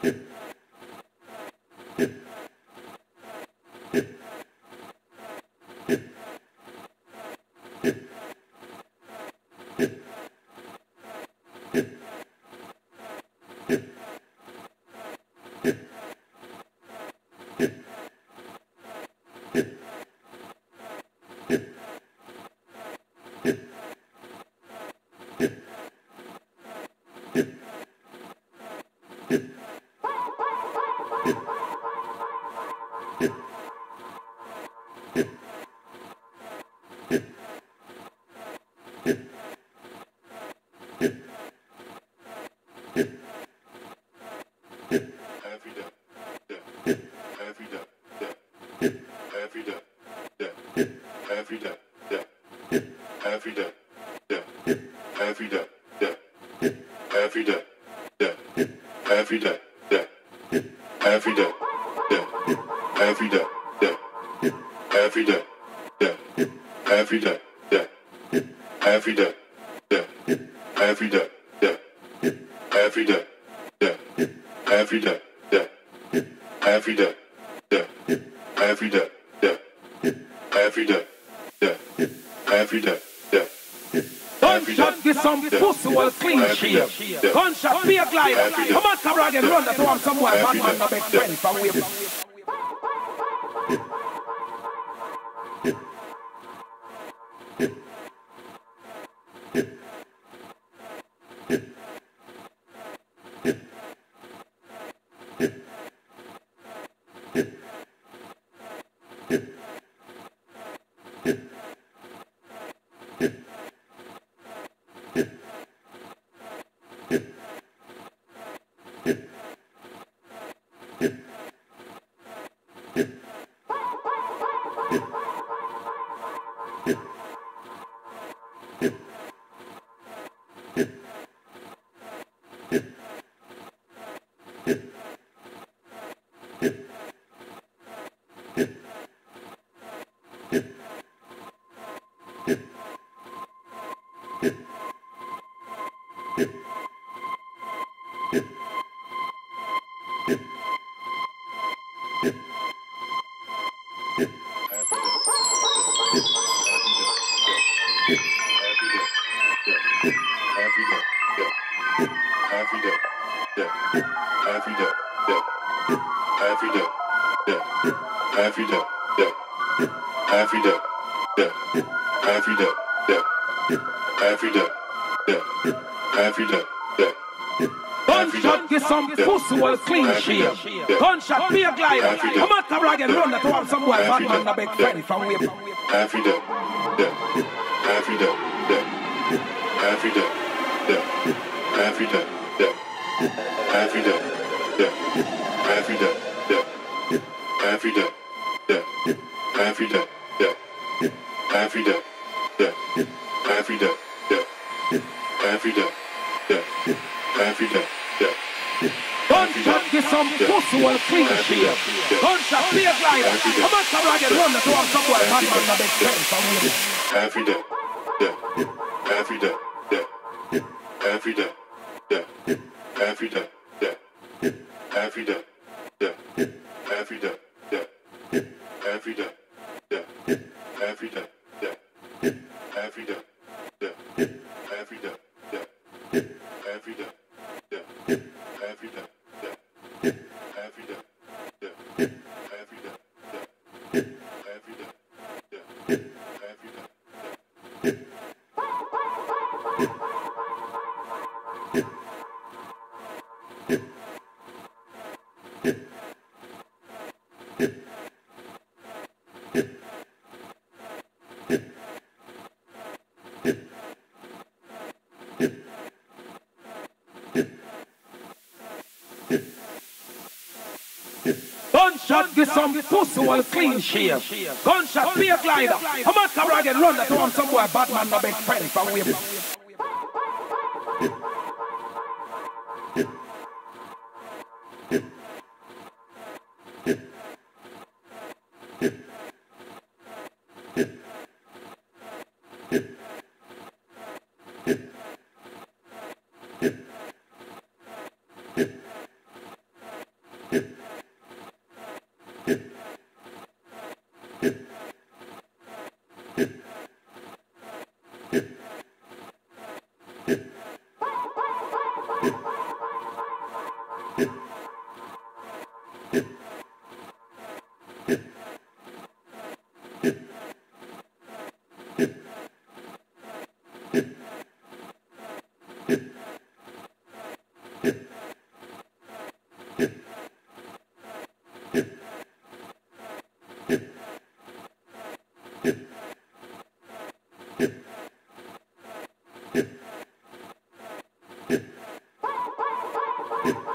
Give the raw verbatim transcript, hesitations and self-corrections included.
Gunshot get some pussy well clean shit. Gunshot be a glider. Come on, come and run that one somewhere. Batman no big friend from way. Gunshot get some pussy well clean shit. Gunshot be a glider. Come on, come and run that one somewhere. Batman no big friend from way. Africa, Africa, Africa, Africa, Africa, Africa, Africa, Africa, Africa, Africa, Africa, Africa. Gunshot get some pussy well clean shit. Gunshot be a glider. Come on, come and run that one somewhere. Batman no big friend from way. Africa, Africa, Africa, Africa, Africa, Africa, Africa, Africa, Africa, Africa, Africa, Africa, Africa, Gunshot get some pussy well clean shit. Gunshot be a glider. Come on, come and run that one somewhere. Batman no big friend from way. Yeah.